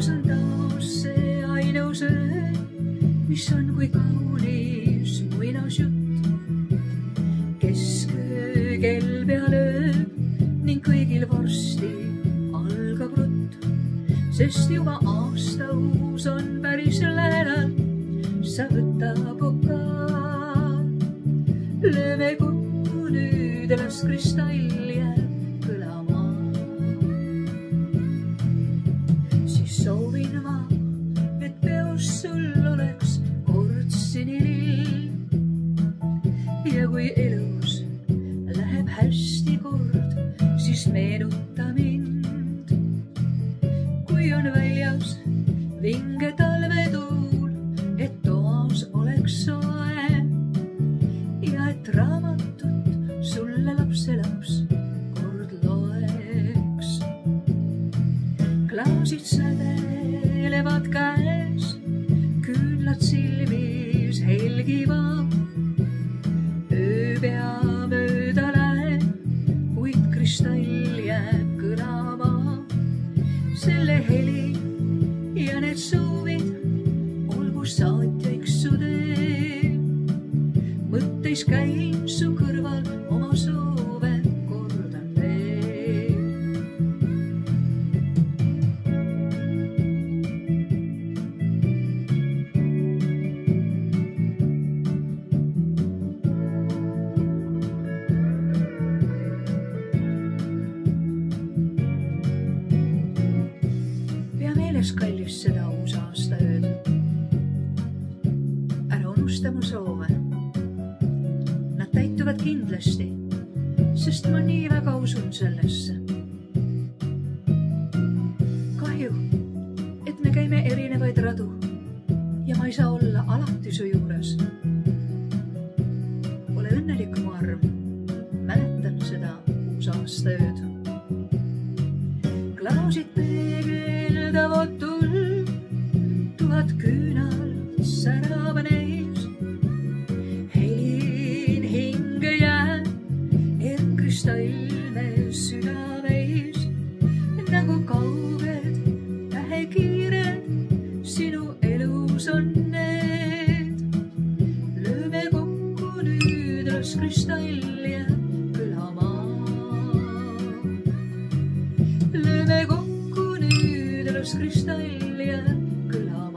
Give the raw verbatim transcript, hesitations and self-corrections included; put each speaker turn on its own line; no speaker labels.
taevas on taas see ainus öö, mis on kui kaunis muinasjutt. Kesköö kell pea lööb ning kõigil varsti algab rutt, sest juba aasta uus on päris lähedal. Sa võta poka, lööme kokku nüüd, las kristall jääb kõlama. Siis soovin ma, et peos sul oleks kord sinilill. Ja kui elus läheb hästi kord, siis meenuta mind. Kui on väljas vinge talvetuul, et toas oleks soe ja et raamatut sulle lapselaps kord loeks. Klaasid sädelevad käes, küünlad silmis helgivad. Ööpea mööda läheb, kuid kristall jääb kõlama. Selle heli ja need soovid olgu saatjaiks su tee. Mõtteis käin su kõrval, oma soove kordan veel. Pea meeles, kallis, seda uus aasta ööd. Ära unusta mu soove. Nad täituvad kindlasti, sest ma nii väga usun sellesse. Kahju, et me käime erinevaid radu ja ma ei saa olla alati su juures. Ole õnnelik, mu arm, mäletan seda uus aasta ööd. Klaasid peegeldavad tuld, tuhat küünalt särab neis. Helin hinge jääb, et kristallne südameis. Nagu kauged tähekiired sinu elus on need. Lööme kokku nüüd, las kristall jääb kõlama. Lööme kokku nüüd, las kristall jääb kõlama.